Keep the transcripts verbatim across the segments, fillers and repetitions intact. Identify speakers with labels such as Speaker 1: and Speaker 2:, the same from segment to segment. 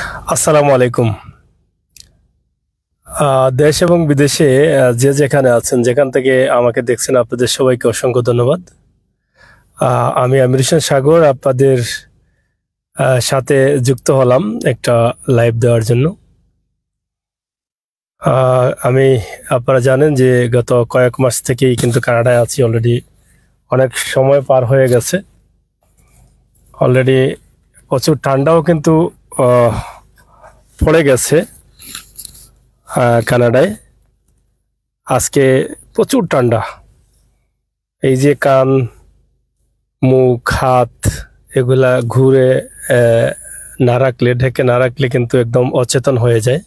Speaker 1: আসসালামু আলাইকুম। দেশ এবং বিদেশে যে যেখানে আছেন, যেখান থেকে আমাকে দেখছেন, আপনাদের সবাইকে অসংখ্য ধন্যবাদ। আমি আমির হোসেন সাগর আপনাদের সাথে যুক্ত হলাম একটা লাইভ দেওয়ার জন্য। আমি আপনারা জানেন যে গত কয়েক মাস থেকেই কিন্তু কানাডায় আছি। অলরেডি অনেক সময় পার হয়ে গেছে। অলরেডি প্রচুর ঠান্ডাও কিন্তু পড়ে গেছে কানাডায়। আজকে প্রচুর ঠান্ডা। এই যে কান, মুখ, হাত এগুলা ঘুরে না রাখলে, ঢেকে না রাখলে কিন্তু একদম অচেতন হয়ে যায়।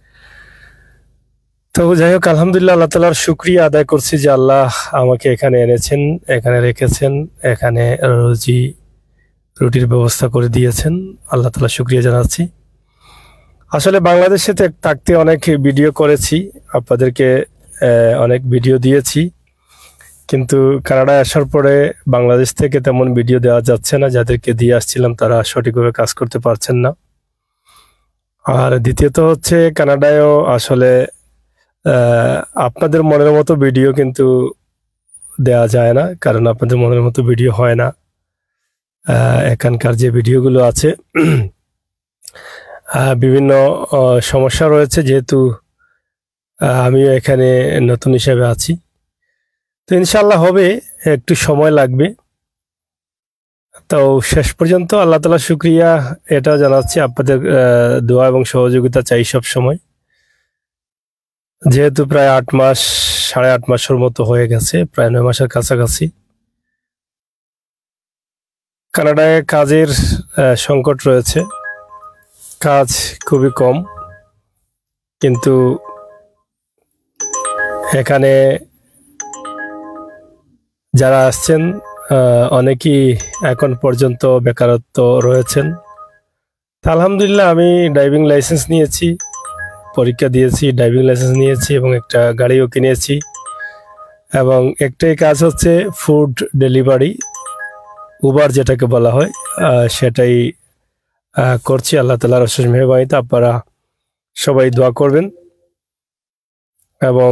Speaker 1: তো যাই হোক, আলহামদুলিল্লাহ, আল্লাহ তাআলার শুকরিয়া আদায় করছি যে আল্লাহ আমাকে এখানে এনেছেন, এখানে রেখেছেন, এখানে রুজি রুটির ব্যবস্থা করে দিয়েছেন। আল্লাহ তাআলা শুকরিয়া জানাচ্ছি। আসলে বাংলাদেশে থাকতে অনেক ভিডিও করেছি, আপনাদেরকে অনেক ভিডিও দিয়েছি, কিন্তু কানাডায় আসার পরে বাংলাদেশ থেকে তেমন ভিডিও দেওয়া যাচ্ছে না। যাদেরকে দিয়ে আসছিলাম তারা সঠিকভাবে কাজ করতে পারছেন না। আর দ্বিতীয়ত হচ্ছে, কানাডায়ও আসলে আপনাদের মনের মতো ভিডিও কিন্তু দেওয়া যায় না, কারণ আপনাদের মনের মতো ভিডিও হয় না। এখানকার যে ভিডিওগুলো আছে বিভিন্ন সমস্যা রয়েছে, যেহেতু আমিও এখানে নতুন হিসেবে আছি। তো ইনশাল্লাহ হবে, একটু সময় লাগবে। তো শেষ পর্যন্ত আল্লাহ তাআলা শুকরিয়া এটাও জানাচ্ছি, আপনাদের দোয়া এবং সহযোগিতা চাই সব সময়। যেহেতু প্রায় আট মাস সাড়ে আট মাসের মতো হয়ে গেছে, প্রায় নয় মাসের কাছাকাছি। কানাডায় কাজের সংকট রয়েছে, কাজ খুবই কম, কিন্তু এখানে যারা আসছেন অনেকেই এখন পর্যন্ত বেকারত্ব রয়েছেন। আলহামদুলিল্লাহ, আমি ড্রাইভিং লাইসেন্স নিয়েছি, পরীক্ষা দিয়েছি, ড্রাইভিং লাইসেন্স নিয়েছি এবং একটা গাড়িও কিনেছি। এবং একটাই কাজ হচ্ছে ফুড ডেলিভারি, উবার যেটাকে বলা হয়, সেটাই করছি। আল্লাহ তাআলার অশেষ মেহেরবানিতে আপনারা সবাই দোয়া করবেন। এবং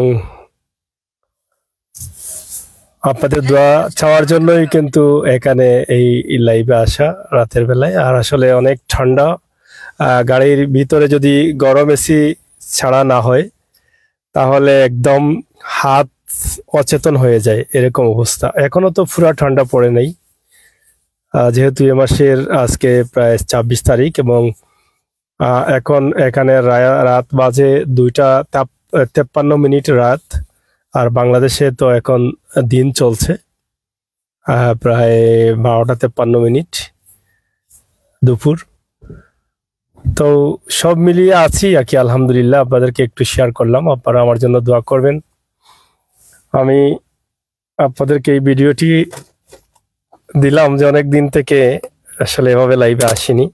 Speaker 1: আপনাদের দোয়া চাওয়ার জন্যই কিন্তু এখানে এই লাইভে আসা রাতের বেলায়। আর আসলে অনেক ঠান্ডা, গাড়ির ভিতরে যদি গরম এসি ছাড়া না হয় তাহলে একদম হাত অচেতন হয়ে যায়, এরকম অবস্থা। এখনো তো পুরা ঠান্ডা পড়ে নেই, যেহেতু এ মাসের আজকে প্রায় ছাব্বিশ তারিখ এবং এখন এখানে রাত বাজে দুইটা তেপ্পান্ন মিনিট রাত। আর বাংলাদেশে তো এখন দিন চলছে প্রায় বারোটা তেপ্পান্ন মিনিট দুপুর। তো সব মিলিয়ে আছি আর কি, আলহামদুলিল্লাহ। আপনাদেরকে একটু শেয়ার করলাম, আপনারা আমার জন্য দোয়া করবেন। আমি আপনাদেরকে এই ভিডিওটি দিলাম যে অনেক দিন থেকে আসলে এভাবে লাইভে আসিনি।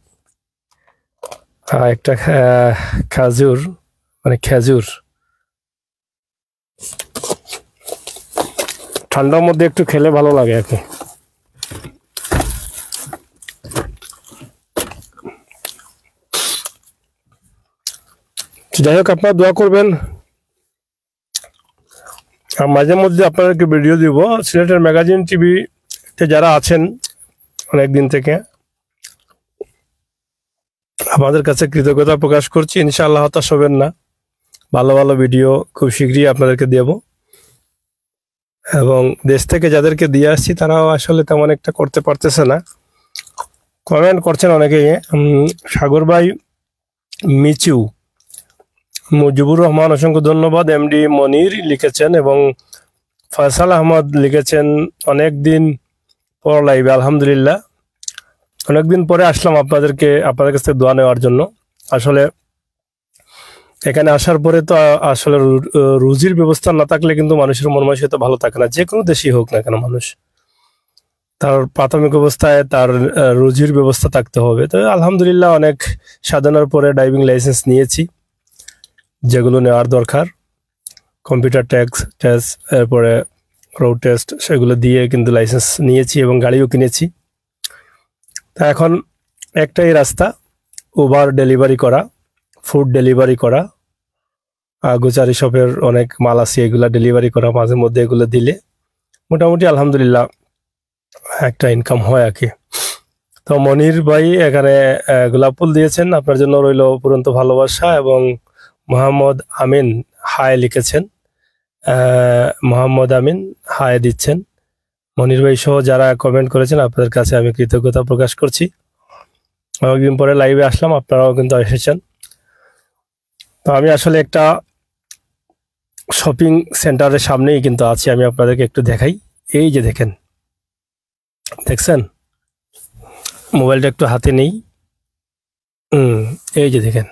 Speaker 1: একটা খাজুর মানে খেজুর ঠান্ডার মধ্যে একটু খেলে ভালো লাগে আর কি। যাই হোক, আপনারা দোয়া করবেন। আর মাঝে মধ্যে আপনাদেরকে ভিডিও দিব। সিলেটের ম্যাগাজিন টিভিতে যারা আছেন অনেকদিন থেকে, আমাদের কাছে কৃতজ্ঞতা প্রকাশ করছি। ইনশাআল্লাহ হতাশ হবেন না, ভালো ভালো ভিডিও খুব শীঘ্রই আপনাদেরকে দেব। এবং দেশ থেকে যাদেরকে দিয়ে আসছি তারাও আসলে তেমন একটা করতে পারতেছে না, কমেন্ট করছেন অনেকেই। সাগর ভাই, মিচু, মুজিবুর রহমান অসংখ্য ধন্যবাদ। এমডি মনির লিখেছেন এবং ফয়সাল আহমদ লিখেছেন অনেক দিন পর লাইভে। আলহামদুলিল্লাহ, অনেকদিন পরে আসলাম আপনাদেরকে আপনাদের কাছে দোয়া নেওয়ার জন্য। আসলে এখানে আসার পরে তো আসলে রুজির ব্যবস্থা না থাকলে কিন্তু মানুষের মন মানসিকতা ভালো থাকে না। যে কোনো দেশেই হোক না কেন, মানুষ তার প্রাথমিক অবস্থায় তার রুজির ব্যবস্থা থাকতে হবে। তো আলহামদুলিল্লাহ, অনেক সাধনার পরে ড্রাইভিং লাইসেন্স নিয়েছি, যেগুলো নেওয়ার দরকার। কম্পিউটার টেস্ট টেস্ট এরপরে রোড টেস্ট, সেগুলো দিয়ে কিন্তু লাইসেন্স নিয়েছি এবং গাড়িও কিনেছি। তা এখন একটাই রাস্তা, উবার ডেলিভারি করা, ফুড ডেলিভারি করা, গ্রোসারি শপের অনেক মাল আছে, এগুলা ডেলিভারি করা, মাঝে মধ্যে এগুলো দিলে মোটামুটি আলহামদুলিল্লাহ একটা ইনকাম হয় আর কি। তো মনির ভাই এখানে গোলাপ ফুল দিয়েছেন, আপনার জন্য রইল পুরন্ত ভালোবাসা। এবং মোহাম্মদ আমিন হায় লিখেছেন, মোহাম্মদ আমিন হায় দিচ্ছেন। মনির ভাই সহ যারা কমেন্ট করেছেন আপনাদের কাছে আমি কৃতজ্ঞতা প্রকাশ করছি। অনেকদিন পরে লাইভে আসলাম, আপনারাও কিন্তু এসেছেন। তো আমি আসলে একটা শপিং সেন্টারের সামনেই কিন্তু আছি, আমি আপনাদেরকে একটু দেখাই। এই যে দেখেন, দেখছেন, মোবাইলটা একটু হাতে নেই, হুম এই যে দেখেন,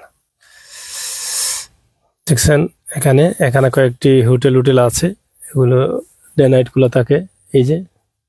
Speaker 1: দেখছেন এখানে এখানে কয়েকটি হোটেল হোটেল আছে, এগুলো ডে নাইট গুলো থাকে। এই যে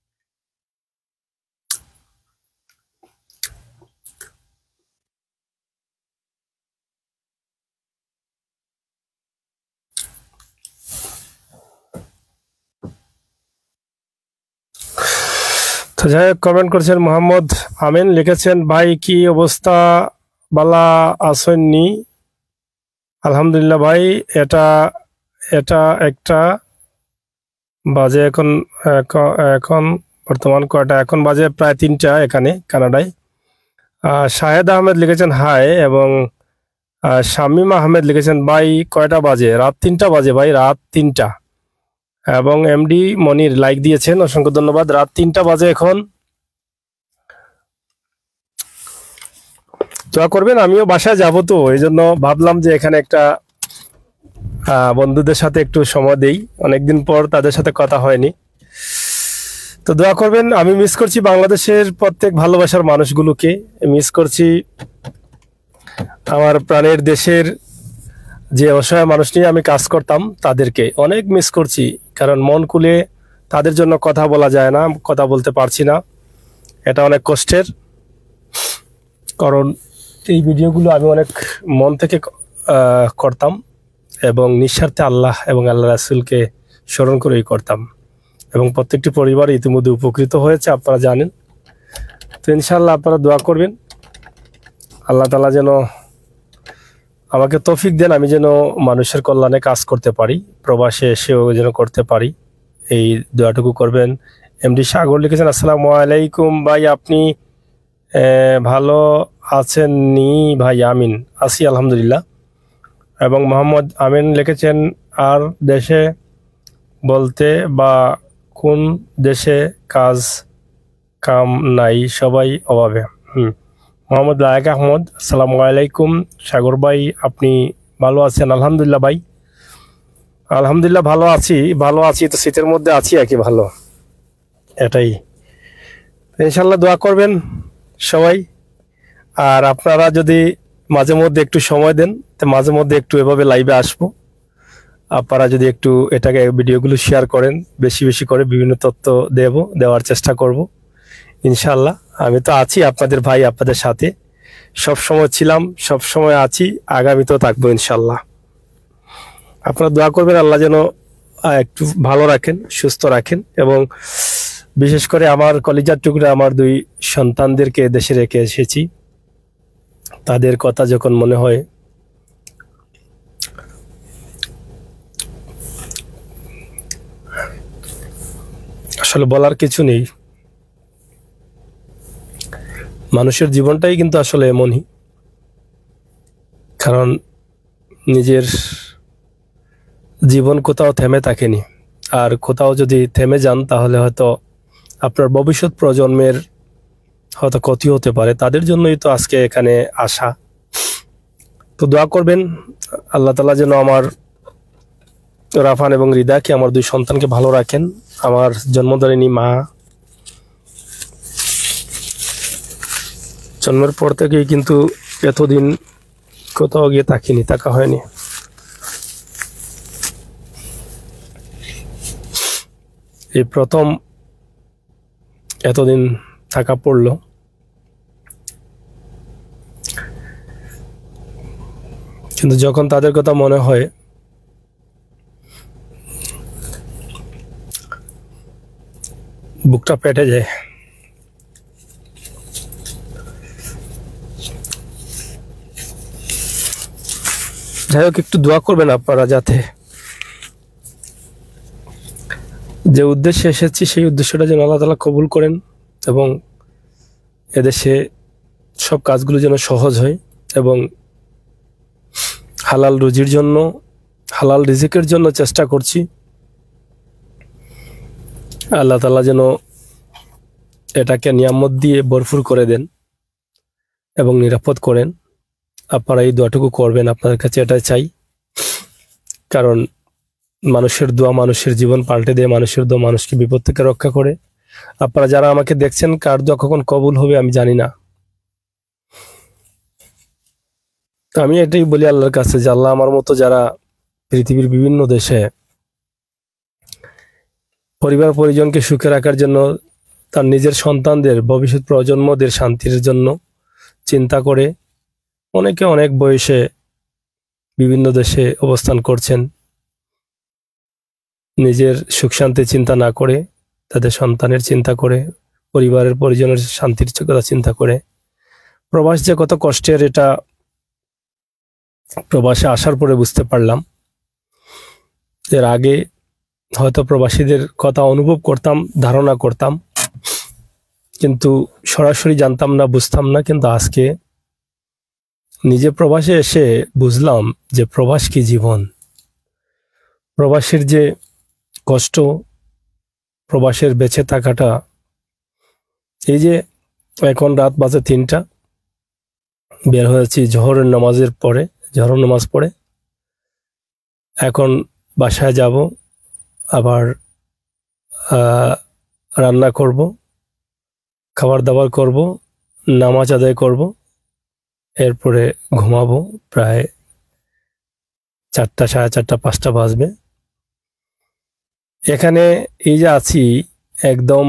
Speaker 1: তো যাই হোক, কমেন্ট করছেন মোহাম্মদ আমিন লিখেছেন, ভাই কি অবস্থা, বালা আসেননি? আলহামদুলিল্লাহ ভাই, এটা এটা একটা বাজে এখন, এখন বর্তমান কয়টা, এখন বাজে প্রায় তিনটা এখানে কানাডায়। শাহেদ আহমেদ লিখেছেন হাই, এবং শামিম আহমেদ লিখেছেন ভাই কয়টা বাজে, রাত তিনটা বাজে ভাই, রাত তিনটা। এবং এমডি মনির লাইক দিয়েছেন, অসংখ্য ধন্যবাদ। রাত তিনটা বাজে এখন, দোয়া করবেন। আমিও বাসায় যাব, তো এই জন্য ভাবলাম যে এখানে একটা বন্ধুদের সাথে একটু সময় দেই, অনেকদিন পর তাদের সাথে কথা হয়নি। তো দোয়া করবেন। আমি মিস করছি বাংলাদেশের প্রত্যেক ভালোবাসার মানুষগুলোকে, মিস করছি আমার প্রাণের দেশের যে অসহায় মানুষ নিয়ে আমি কাজ করতাম, তাদেরকে অনেক মিস করছি। কারণ মন খুলে তাদের জন্য কথা বলা যায় না, কথা বলতে পারছি না, এটা অনেক কষ্টের। কারণ এই ভিডিওগুলো আমি অনেক মন থেকে করতাম এবং নিঃস্বার্থে আল্লাহ এবং আল্লাহ রাসূলকে স্মরণ করেই করতাম, এবং প্রত্যেকটি পরিবার ইতিমধ্যে উপকৃত হয়েছে, আপনারা জানেন। তো ইনশাআল্লাহ আপনারা দোয়া করবেন, আল্লাহ তাআলা যেন আমাকে তৌফিক দেন, আমি যেন মানুষের কল্যাণে কাজ করতে পারি, প্রবাসে এসেও যেন করতে পারি, এই দোয়াটুকু করবেন। এমডি সাগর লিখেছেন, আসসালামু আলাইকুম ভাই, আপনি ভালো আছেন নি ভাই? আমিন, আছি আলহামদুলিল্লাহ। এবং মোহাম্মদ আমিন লিখেছেন, আর দেশে বলতে বা কোন দেশে কাজ কাম নাই, সবাই অভাবে। হুম মোহাম্মদ লায়েক আহমদ, আসসালামু আলাইকুম সাগর ভাই, আপনি ভালো আছেন? আলহামদুলিল্লাহ ভাই, আলহামদুলিল্লাহ ভালো আছি, ভালো আছি তো শীতের মধ্যে আছি আর কি, ভালো, এটাই। ইনশাল্লাহ দোয়া করবেন সবাই। আর আপনারা যদি মাঝে মধ্যে একটু সময় দেন, তো মাঝে মধ্যে একটু এভাবে লাইভে আসবো, আপনারা যদি একটু এটাকে ভিডিওগুলো শেয়ার করেন বেশি বেশি করে, বিভিন্ন তথ্য দেব, দেওয়ার চেষ্টা করব ইনশাল্লাহ। আমি তো আছি আপনাদের ভাই, আপনাদের সাথে সব সময় ছিলাম, সব সময় আছি, আগামীতেও থাকবো ইনশাল্লাহ। আপনারা দোয়া করবেন, আল্লাহ যেন একটু ভালো রাখেন, সুস্থ রাখেন, এবং বিশেষ করে আমার কলিজার টুকরা আমার দুই সন্তানদেরকে দেশে রেখে এসেছি, তাদের কথা যখন মনে হয় আসলে বলার কিছু নেই। মানুষের জীবনটাই কিন্তু আসলে এমনই, কারণ নিজের জীবন কোথাও থেমে থাকেনি, আর কোথাও যদি থেমে যান তাহলে হয়তো আপনার ভবিষ্যৎ প্রজন্মের হয়তো ক্ষতি হতে পারে, তাদের জন্যই তো আজকে এখানে আসা। তো দোয়া করবেন আল্লাহ তাআলা যেন আমার রাফান এবং রিদাকে, আমার দুই সন্তানকে ভালো রাখেন। আমার জন্মদারিণী মা জন্মের পর থেকেই কিন্তু এতদিন কোথাও গিয়ে তাকিনি, তাকা হয়নি। এই প্রথম এতদিন থাকা পড়লো। কিন্তু যখন তাদের কথা মনে হয় বুকটা পেটে যায়। যাই হোক, একটু দোয়া করবেন আপনারা যাতে যে উদ্দেশ্যে এসেছি সেই উদ্দেশ্যটা যেন আল্লাহ তাআলা কবুল করেন এবং এদেশে সব কাজগুলো যেন সহজ হয় এবং হালাল রুজির জন্য, হালাল রিজিকের জন্য চেষ্টা করছি। আল্লাহ তাআলা যেন এটাকে নিয়ামত দিয়ে ভরপুর করে দেন এবং নিরাপদ করেন। আপনারা এই দোয়াটুকু করবেন, আপনাদের কাছে এটাই চাই। কারণ মানুষের দোয়া মানুষের জীবন পাল্টে দেয়, মানুষের দোয়া মানুষকে বিপদ থেকে রক্ষা করে। আপনারা যারা আমাকে দেখছেন, কার দোয়া কখন কবুল হবে আমি জানি না। আমি এটাই বলি আল্লাহর কাছে যে আল্লাহ আমার মতো যারা পৃথিবীর বিভিন্ন দেশে পরিবার পরিজনকে সুখে রাখার জন্য, তার নিজের সন্তানদের ভবিষ্যৎ প্রজন্মদের শান্তির জন্য চিন্তা করে, অনেকে অনেক বয়সে বিভিন্ন দেশে অবস্থান করছেন, নিজের সুখ শান্তি চিন্তা না করে তাদের সন্তানের চিন্তা করে, পরিবারের পরিজনের শান্তির কথা চিন্তা করে। প্রবাস যে কত কষ্টের, এটা প্রবাসে আসার পরে বুঝতে পারলাম। এর আগে হয়তো প্রবাসীদের কথা অনুভব করতাম, ধারণা করতাম, কিন্তু সরাসরি জানতাম না, বুঝতাম না। কিন্তু আজকে নিজে প্রবাসে এসে বুঝলাম যে প্রবাস কি জীবন, প্রবাসের যে কষ্ট, প্রবাসের বেঁচে থাকাটা। এই যে এখন রাত বাজে তিনটা, বের হয়েছি জোহরের নামাজের পরে, জোহর নামাজ পড়ে এখন বাসায় যাব, আবার রান্না করব, খাবার দাবার করব, নামাজ আদায় করব, এরপরে ঘুমাবো। প্রায় চারটা, সাড়ে চারটা, পাঁচটা বাজবে। এখানে এই যে আছি, একদম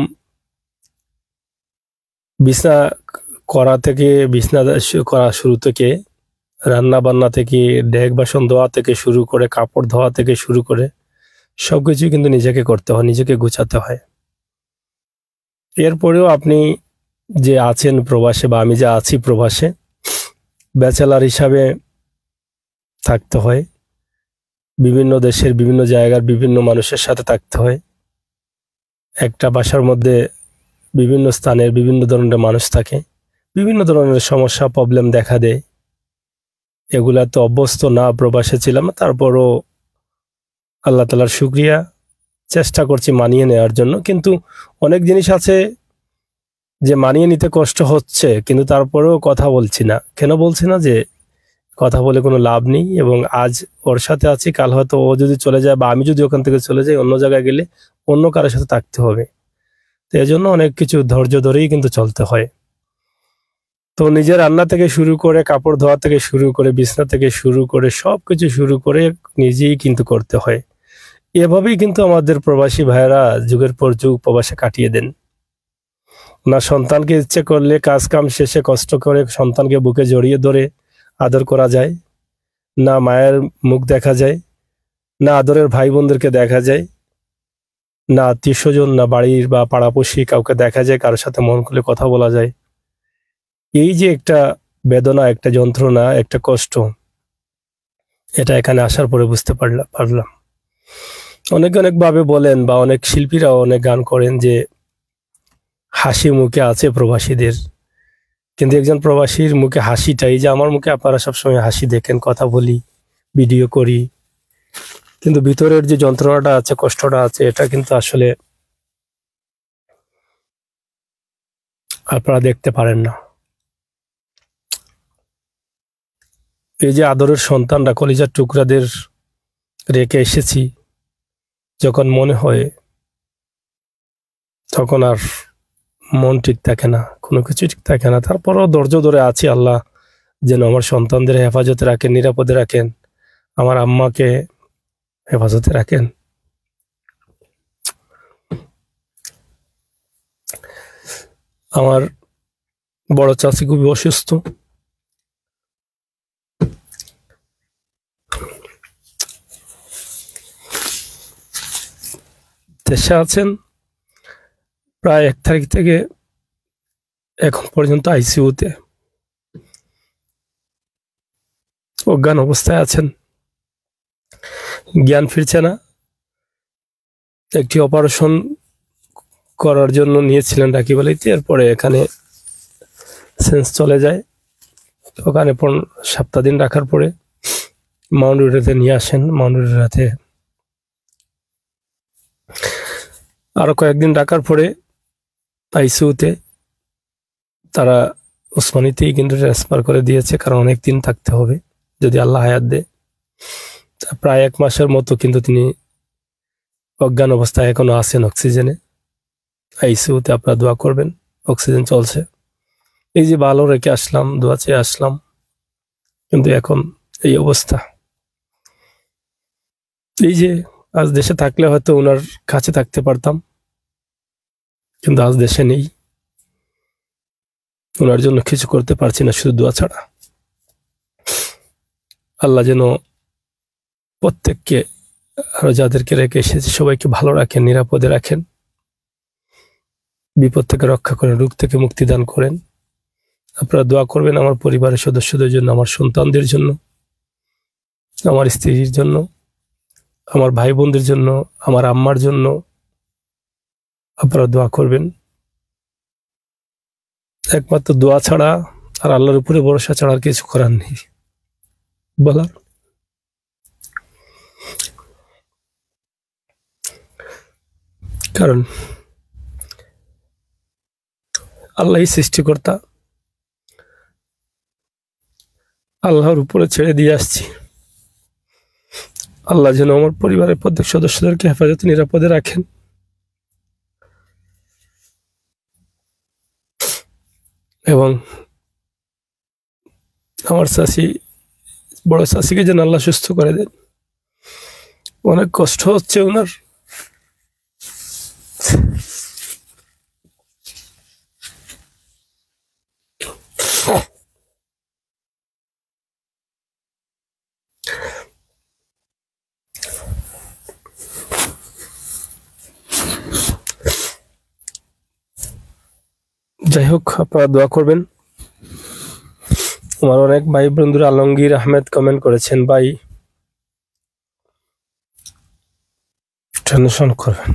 Speaker 1: বিছনা করা থেকে, বিছনা করা শুরু থেকে, রান্না বান্না থেকে, ডেক বাসন ধোয়া থেকে শুরু করে, কাপড় ধোয়া থেকে শুরু করে সব কিছু কিন্তু নিজেকে করতে হয়, নিজেকে গুছাতে হয়। এরপরেও আপনি যে আছেন প্রবাসে, বা আমি যে আছি প্রবাসে, ব্যাচেলার হিসাবে থাকতে হয়, বিভিন্ন দেশের বিভিন্ন জায়গার বিভিন্ন মানুষের সাথে থাকতে হয়। একটা বাসার মধ্যে বিভিন্ন স্থানের বিভিন্ন ধরনের মানুষ থাকে, বিভিন্ন ধরনের সমস্যা প্রবলেম দেখা দেয়। এগুলা তো অভ্যস্ত না, প্রবাসে ছিলাম, তারপরও আল্লাহ তাআলার শুকরিয়া, চেষ্টা করছি মানিয়ে নেওয়ার জন্য। কিন্তু অনেক জিনিস আছে যে মানিয়ে নিতে কষ্ট হচ্ছে, কিন্তু তারপরেও কথা বলছি না। কেন বলছি না? যে কথা বলে কোনো লাভ নেই, এবং আজ ওর সাথে আছি, কাল হয়তো ও যদি চলে যায় বা আমি যদি ওখান থেকে চলে যাই, অন্য জায়গায় গেলে অন্য কারোর সাথে থাকতে হবে। তো এই জন্য অনেক কিছু ধৈর্য ধরেই কিন্তু চলতে হয়। তো নিজের রান্না থেকে শুরু করে, কাপড় ধোয়া থেকে শুরু করে, বিছনা থেকে শুরু করে সব কিছু শুরু করে নিজেই কিন্তু করতে হয়। এভাবেই কিন্তু আমাদের প্রবাসী ভাইয়েরা যুগের পর যুগ প্রবাসে কাটিয়ে দেন। না সন্তানকে ইচ্ছে করলে কাজ কাম শেষে কষ্ট করে সন্তানকে বুকে জড়িয়ে ধরে আদর করা যায়, না মায়ের মুখ দেখা যায়, না আদরের ভাই বোনদেরকে দেখা যায়, না আত্মীয় স্বজন, না বাড়ির বা পাড়াপড়শি কাউকে দেখা যায়, কারোর সাথে মন খুলে কথা বলা যায়। এই যে একটা বেদনা, একটা যন্ত্রণা, একটা কষ্ট, এটা এখানে আসার পরে বুঝতে পারলাম পারলাম অনেক অনেকভাবে বলেন, বা অনেক শিল্পীরাও অনেক গান করেন যে হাসি মুখে আছে প্রবাসীদের। কিন্তু একজন প্রবাসীর মুখে হাসিটাই, যে আমার মুখে আপনারা সবসময় হাসি দেখেন, কথা বলি, ভিডিও করি, কিন্তু ভিতরের যে যন্ত্রণাটা আছে, কষ্টটা আছে, এটা কিন্তু আসলে আপনারা দেখতে পারেন না। এই যে আদরের সন্তানরা, কলিজার টুকরাদের রেখে এসেছি, যখন মনে হয় তখন আর মন ঠিক থাকে না, কোনো কিছু ঠিক থাকে না। তারপরও ধৈর্য ধরে আছি, আল্লাহ যেন আমার সন্তানদের হেফাজতে রাখেন, নিরাপদে রাখেন, আমার আম্মাকে হেফাজতে রাখেন। আমার বড় চাচি খুবই অসুস্থ, দেশে আছেন প্রায় এক তারিখ থেকে এখন পর্যন্ত আইসিইউতে অজ্ঞান অবস্থায় আছেন। জ্ঞান ফিরছে না। একটি অপারেশন করার জন্য নিয়েছিলেন রাকিব আলীতে, এরপরে এখানে সেন্স চলে যায়। ওখানে সপ্তাহ দিন রাখার পরে মাউন্ট রোডেতে নিয়ে আসেন। মাউন্ট রোডেতে আরো কয়েকদিন রাখার পরে আইসিইউতে তারা ওসমানীতেই কিন্তু ট্রান্সফার করে দিয়েছে, কারণ অনেক দিন থাকতে হবে যদি আল্লাহ হায়াত দেয়। প্রায় এক মাসের মতো কিন্তু তিনি অজ্ঞান অবস্থায় এখনো আছেন অক্সিজেনে। আইসিইউতে আপনারা দোয়া করবেন, অক্সিজেন চলছে। এই যে ভালো রেখে আসলাম, দোয়া চেয়ে আসলাম, কিন্তু এখন এই অবস্থা। এই যে আজ দেশে থাকলে হয়তো ওনার কাছে থাকতে পারতাম, কিন্তু আজ দেশে নেই, ওনার জন্য কিছু করতে পারছি না শুধু দোয়া ছাড়া। আল্লাহ যেন প্রত্যেককে আরো যাদেরকে রেখে এসেছে সবাইকে ভালো রাখেন, নিরাপদে রাখেন, বিপদ থেকে রক্ষা করেন, রোগ থেকে মুক্তি দান করেন। আপনারা দোয়া করবেন আমার পরিবারের সদস্যদের জন্য, আমার সন্তানদের জন্য, আমার স্ত্রীর জন্য, আমার ভাই বোনদের জন্য, আমার আম্মার জন্য আপনারা দোয়া করবেন। একমাত্র দোয়া ছাড়া আর আল্লাহর উপরে ভরসা ছাড়া আর কিছু করার নেই বলার। কারণ আল্লাহই সৃষ্টিকর্তা, আল্লাহর উপরে ছেড়ে দিয়ে আসছি। আল্লাহ যেন আমার পরিবারের প্রত্যেক সদস্যদেরকে হেফাজতে নিরাপদে রাখেন। এবং আমার চাষি, বড় চাষিকে যেন আল্লাহ সুস্থ করে দেন। অনেক কষ্ট হচ্ছে ওনার। যাই হোক, আপনারা দোয়া করবেন। আমার অনেক ভাই বন্ধুরা আলমগীর আহমেদ কমেন্ট করেছেন, ভাই টেনশন করবেন।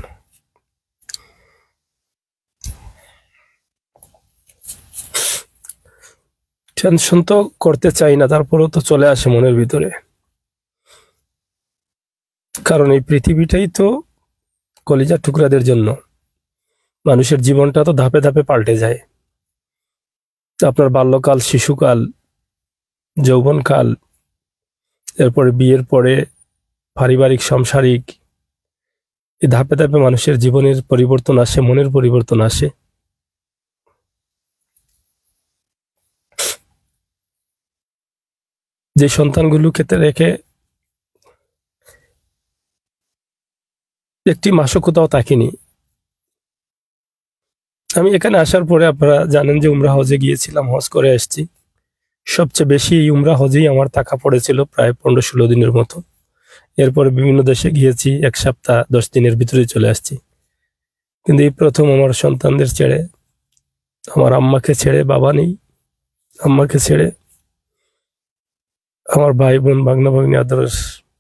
Speaker 1: টেনশন তো করতে চাই না, তারপরেও তো চলে আসে মনের ভিতরে। কারণ এই পৃথিবীটাই তো কলিজার টুকরাদের জন্য। মানুষের জীবনটা তো ধাপে ধাপে পাল্টে যায়। আপনার বাল্যকাল, শিশুকাল, যৌবনকাল, এরপরে বিয়ের পরে পারিবারিক, সাংসারিক, এই ধাপে ধাপে মানুষের জীবনের পরিবর্তন আসে, মনের পরিবর্তন আসে। যে সন্তানগুলোকে রেখে একটি মাসও কোথাও থাকিনি। আমি এখানে আসার পরে আপনারা জানেন যে উমরা হজে গিয়েছিলাম, হজ করে আসছি। সবচেয়ে বেশি এই উমরা হজেই আমার টাকা পড়েছিল, প্রায় পনেরো ষোলো দিনের মতো। এরপরে বিভিন্ন দেশে গিয়েছি, এক সপ্তাহ দশ দিনের ভিতরে চলে আসছি। কিন্তু এই প্রথম আমার সন্তানদের ছেড়ে, আমার আম্মাকে ছেড়ে, বাবা নেই, আম্মাকে ছেড়ে, আমার ভাই বোন, ভাগনা ভাগ্নি, আদর্শ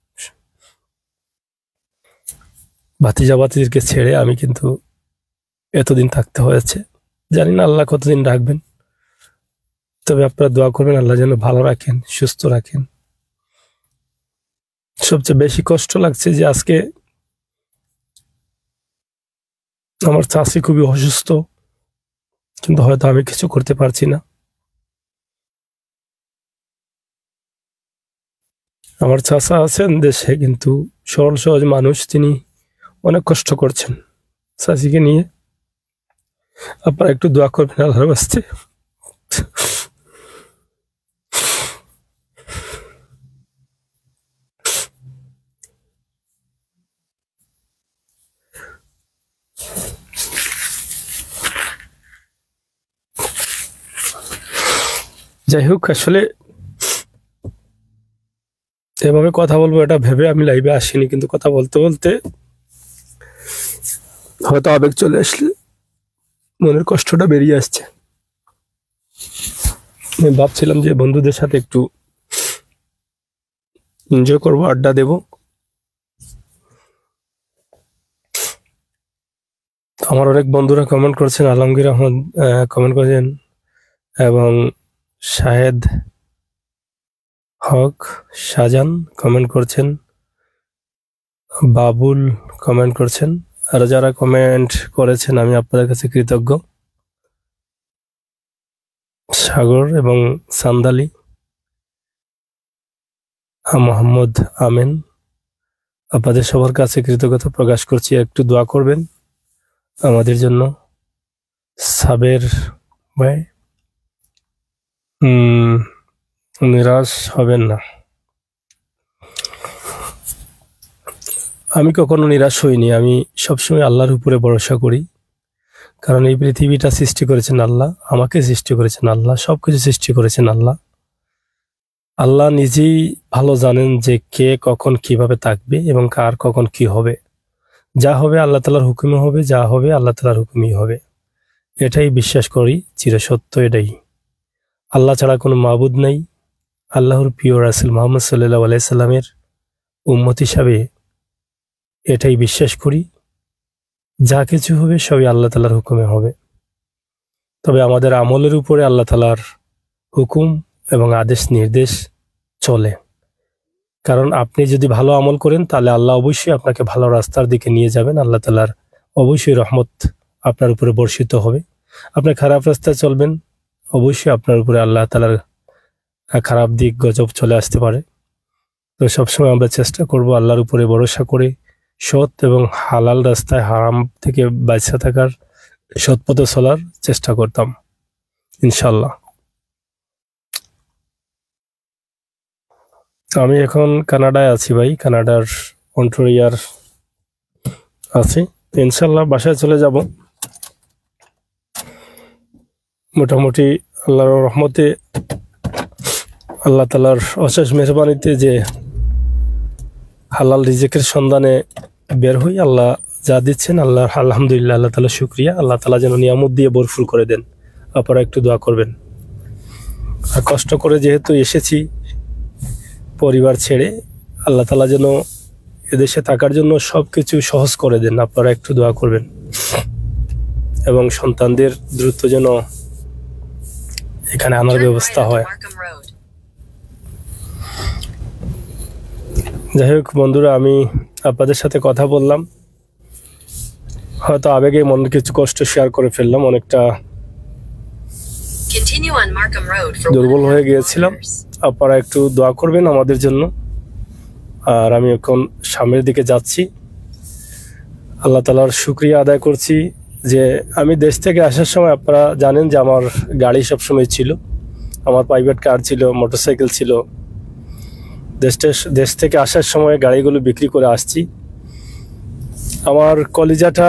Speaker 1: ভাতিজা ভাতিজিকে ছেড়ে আমি কিন্তু এতদিন থাকতে হয়েছে। জানি না আল্লাহ কতদিন রাখবেন, তবে আপনারা দোয়া করবেন আল্লাহ যেন ভালো রাখেন, সুস্থ রাখেন। সবচেয়ে বেশি কষ্ট লাগছে যে আজকে আমার চাষি খুবই অসুস্থ, কিন্তু হয়তো আমি কিছু করতে পারছি না। আমার চাচা আছেন দেশে, কিন্তু সরল সহজ মানুষ, তিনি অনেক কষ্ট করছেন চাষিকে নিয়ে। আপনারা একটু দোয়া করবেন আল্লাহর বাস্তে। যাই হোক, আসলে এভাবে কথা বলবো এটা ভেবে আমি লাইভে আসিনি, কিন্তু কথা বলতে বলতে হয়তো আবেগ চলে আসলে মনের কষ্টটা বেরিয়ে আসছে। আমি ভাবছিলাম যে বন্ধুদের সাথে একটু এনজয় করবো, আড্ডা দেব, আমার অনেক বন্ধুরা কমেন্ট করছেন, আলমগীর আহমদ কমেন্ট করেছেন এবং শাহেদ হক শাহজান কমেন্ট করছেন, বাবুল কমেন্ট করছেন। আর যারা কমেন্ট করেছেন আমি আপনাদের কাছে কৃতজ্ঞ। সাগর এবং সান্দালি, মোহাম্মদ আমেন, আপনাদের সবার কাছে কৃতজ্ঞতা প্রকাশ করছি। একটু দোয়া করবেন আমাদের জন্য। সাবের ভাই, নিরাশ হবেন না। আমি কখনো নিরাশ হইনি। আমি সবসময় আল্লাহর উপরে ভরসা করি, কারণ এই পৃথিবীটা সৃষ্টি করেছেন আল্লাহ, আমাকে সৃষ্টি করেছেন আল্লাহ, সবকিছু সৃষ্টি করেছেন আল্লাহ। আল্লাহ নিজেই ভালো জানেন যে কে কখন কিভাবে থাকবে এবং কার কখন কি হবে। যা হবে আল্লাহ তাআলার হুকুমে হবে, যা হবে আল্লাহ তাআলার হুকুমেই হবে। এটাই বিশ্বাস করি, চিরসত্য এটাই। আল্লাহ ছাড়া কোনো মাবুদ নাই। আল্লাহর প্রিয় রাসূল মুহাম্মদ সাল্লাল্লাহু আলাইহি সাল্লামের উম্মত হিসাবে এটাই বিশ্বাস করি, যা কিছু হবে সবই আল্লাহ তাআলার হুকুমে হবে। তবে আমাদের আমলের উপরে আল্লাহ তাআলার হুকুম এবং আদেশ নির্দেশ চলে। কারণ আপনি যদি ভালো আমল করেন তাহলে আল্লাহ অবশ্যই আপনাকে ভালো রাস্তার দিকে নিয়ে যাবেন। আল্লাহ তাআলার অবশ্যই রহমত আপনার উপরে বর্ষিত হবে। আপনি খারাপ রাস্তায় চলবেন, অবশ্যই আপনার উপরে আল্লাহ তাআলার খারাপ দিক গজব চলে আসতে পারে। তো সবসময় আমরা চেষ্টা করব আল্লাহর উপরে ভরসা করে সৎ এবং হালাল রাস্তায়, হারাম থেকে বাঁচা থাকার, সৎ পথে চলার চেষ্টা করতাম ইনশাল্লাহ। আমি এখন কানাডায় আছি ভাই, কানাডার অন্টারিওর আছি। ইনশাল্লাহ বাসায় চলে যাব মোটামুটি আল্লাহর রহমতে, আল্লাহ তাআলার অশেষ মেহরবানিতে যে হালাল রিজিকের সন্ধানে বের হই। আল্লাহ যা দিচ্ছেন আল্লাহ আলহামদুলিল্লাহ, আল্লাহ তাআলা শুকরিয়া। আল্লাহ তাআলা যেন নিয়ামত দিয়ে ভরপুর করে দেন। আপনারা একটু দোয়া করবেন। আর কষ্ট করে যেহেতু এসেছি পরিবার ছেড়ে, আল্লাহ তাআলা যেন এদেশে থাকার জন্য সব কিছু সহজ করে দেন। আপনারা একটু দোয়া করবেন এবং সন্তানদের দ্রুত যেন এখানে আনার ব্যবস্থা হয়। যাই হোক বন্ধুরা, আমি আপনাদের সাথে কথা বললাম, হয়তো আবেগে মনে কিছু কষ্ট শেয়ার করে ফেললাম, অনেকটা দুর্বল হয়ে গিয়েছিলাম। আপনারা একটু দোয়া করবেন আমাদের জন্য। আর আমি এখন সামনের দিকে যাচ্ছি। আল্লাহ তাআলার শুকরিয়া আদায় করছি যে আমি দেশ থেকে আসার সময়, আপনারা জানেন যে আমার গাড়ি সবসময় ছিল, আমার প্রাইভেট কার ছিল, মোটরসাইকেল ছিল। দেশ দেশ থেকে আসার সময় গাড়িগুলো বিক্রি করে আসছি। আমার কলিজাটা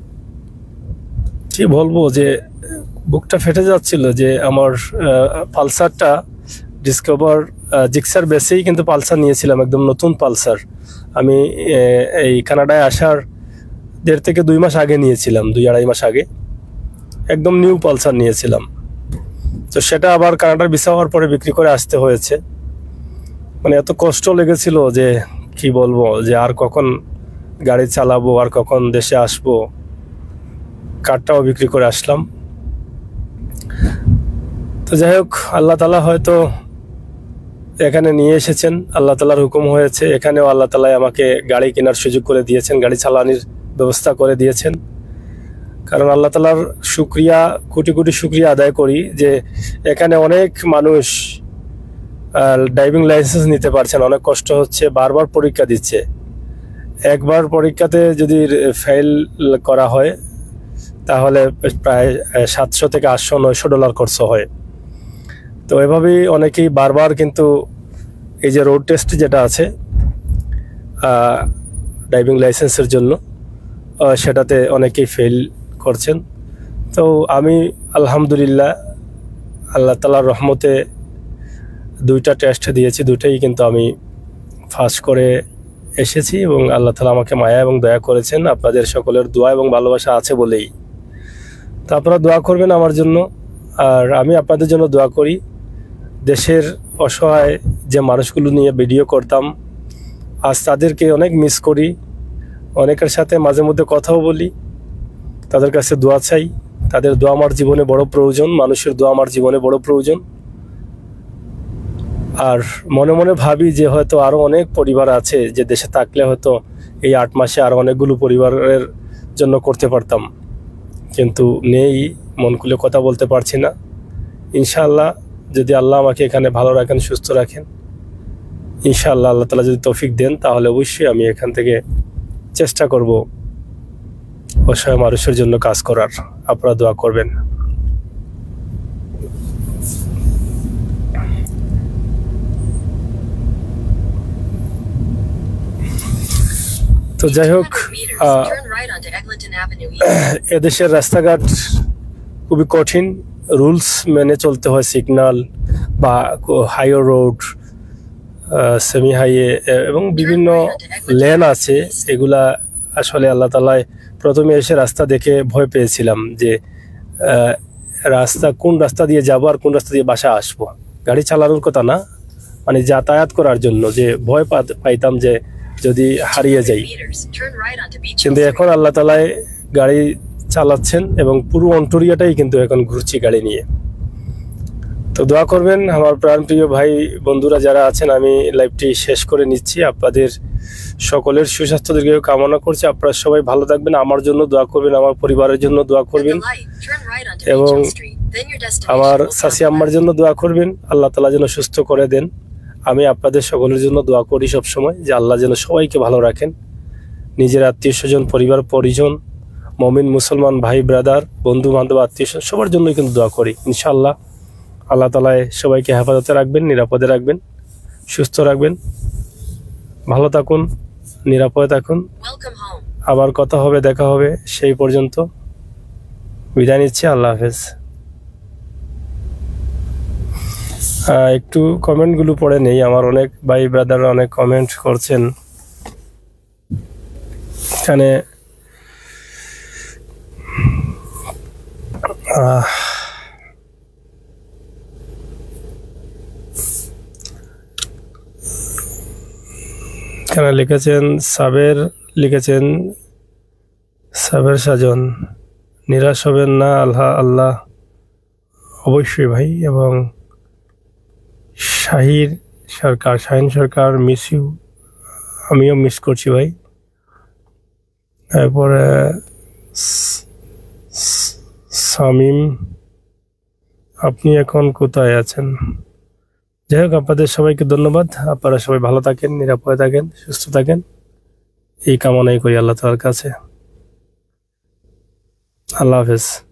Speaker 1: কি বলবো, যে বুকটা ফেটে যাচ্ছিল যে আমার পালসারটা ডিসকভার জিক্সার বেসেই কিন্তু পালসার নিয়েছিলাম, একদম নতুন পালসার। আমি এই কানাডায় আসার দেড় থেকে দুই মাস আগে নিয়েছিলাম, দুই আড়াই মাস আগে একদম নিউ পালসার নিয়েছিলাম। তো সেটা আবার কানাডার ভিসা হওয়ার পরে বিক্রি করে আসতে হয়েছে। মানে এত কষ্ট লেগেছিল যে কি বলবো, যে আর কখন গাড়ি চালাবো, আর কখন দেশে আসবো। কারটাও বিক্রি করে আসলাম। তো যাই হোক, আল্লাহ তাআলা হয়তো এখানে নিয়ে এসেছেন, আল্লাহ তাআলার হুকুম হয়েছে। এখানেও আল্লাহ তাআলা আমাকে গাড়ি কেনার সুযোগ করে দিয়েছেন, গাড়ি চালানোর ব্যবস্থা করে দিয়েছেন। কারণ আল্লাহ তাআলার শুকরিয়া, কোটি কোটি শুকরিয়া আদায় করি যে এখানে অনেক মানুষ ড্রাইভিং লাইসেন্স নিতে পারছেন। অনেক কষ্ট হচ্ছে, বারবার পরীক্ষা দিচ্ছে। একবার পরীক্ষাতে যদি ফেল করা হয় তাহলে প্রায় সাতশো থেকে আটশো নয়শো ডলার খরচ হয়। তো এভাবেই অনেকেই বারবার কিন্তু এই যে রোড টেস্ট যেটা আছে ড্রাইভিং লাইসেন্সের জন্য, সেটাতে অনেকেই ফেল করছেন। তো আমি আলহামদুলিল্লাহ আল্লাহ তাআলার রহমতে দুইটা টেস্ট দিয়েছি, দুইটাই কিন্তু আমি পাস করে এসেছি এবং আল্লাহ তাআলা আমাকে মায়া এবং দয়া করেছেন। আপনাদের সকলের দোয়া এবং ভালোবাসা আছে বলেই। তো আপনারা দোয়া করবেন আমার জন্য, আর আমি আপনাদের জন্য দোয়া করি। দেশের অসহায় যে মানুষগুলো নিয়ে ভিডিও করতাম, আজ তাদেরকে অনেক মিস করি। অনেকের সাথে মাঝে মধ্যে কথাও বলি, তাদের কাছে দোয়া চাই। তাদের দোয়া আমার জীবনে বড় প্রয়োজন, মানুষের দোয়া আমার জীবনে বড় প্রয়োজন। আর মনে মনে ভাবি যে হয়তো আরও অনেক পরিবার আছে যে দেশে থাকলে হয়তো এই আট মাসে আরও অনেকগুলো পরিবারের জন্য করতে পারতাম, কিন্তু নেই, মন খুলে কথা বলতে পারছি না। ইনশাআল্লাহ যদি আল্লাহ আমাকে এখানে ভালো রাখেন, সুস্থ রাখেন, ইনশাআল্লাহ আল্লাহ তাআলা যদি তৌফিক দেন, তাহলে অবশ্যই আমি এখান থেকে চেষ্টা করব অসহায় মানুষের জন্য কাজ করার। আপনারা দোয়া করবেন। তো যাই হোক, এদেশের রাস্তাঘাট খুবই কঠিন, রুলস মেনে চলতে হয়। সিগন্যাল বা হাইওয়ে রোড, সেমি হাইওয়ে এবং বিভিন্ন লেন আছে, এগুলা আসলে আল্লাহ তাআলাই প্রথমে এসে রাস্তা দেখে ভয় পেয়েছিলাম যে রাস্তা কোন রাস্তা দিয়ে যাব আর কোন রাস্তা দিয়ে বাসা আসবো। গাড়ি চালানোর কথা না, মানে যাতায়াত করার জন্য যে ভয় পাইতাম যে যদি হারিয়ে যাই। কিন্তু এখন আল্লাহ তাআলাই গাড়ি চালাচ্ছেন এবং পুরো অন্টোরিয়াটাই কিন্তু এখন ঘুরছি গাড়ি নিয়ে। তো দোয়া করবেন আমার প্রাণপ্রিয় ভাই বন্ধুরা যারা আছেন। আমি লাইভটি শেষ করে নিচ্ছি। আপনাদের সকলের সুস্বাস্থ্য দীর্ঘ কামনা করছি। আপনারা সবাই ভালো থাকবেন, আমার জন্য দোয়া করবেন, আমার পরিবারের জন্য দোয়া করবেন এবং আমার চাচি আম্মার জন্য দোয়া করবেন। আল্লাহ তাআলা যেন সুস্থ করে দেন। আমি আপনাদের সকলের জন্য দোয়া করি সবসময় যে আল্লাহ যেন সবাইকে ভালো রাখেন। নিজের আত্মীয় স্বজন, পরিবার পরিজন, মমিন মুসলমান ভাই ব্রাদার, বন্ধু বান্ধব, আত্মীয় স্বজন সবার জন্যই কিন্তু দোয়া করি। ইনশাআল্লাহ আল্লাহ তাআলা সবাইকে হেফাজতে রাখবেন, নিরাপদে রাখবেন, সুস্থ রাখবেন। ভালো থাকুন, নিরাপদে থাকুন। আবার কথা হবে, দেখা হবে। সেই পর্যন্ত বিদায় নিচ্ছি। আল্লাহ হাফেজ। একটু কমেন্টগুলো পড়ে নেই। আমার অনেক ভাই ব্রাদাররা অনেক কমেন্ট করছেন। এখানে এখানে লিখেছেন সাবের, লিখেছেন সাবের সাজন, নিরাশ হবেন না, আল্লাহ আল্লাহ অবশ্যই ভাই। এবং শাহির সরকার, শাহিন সরকার, মিস ইউ, আমিও মিস করছি ভাই। তারপরে সামিম, আপনি এখন কোথায় আছেন? যাই হোক, আপনাদের সবাইকে ধন্যবাদ। আপনারা সবাই ভালো থাকেন, নিরাপদে থাকেন, সুস্থ থাকেন, এই কামনাই করি আল্লাহ তাআলার কাছে। আল্লাহ হাফেজ।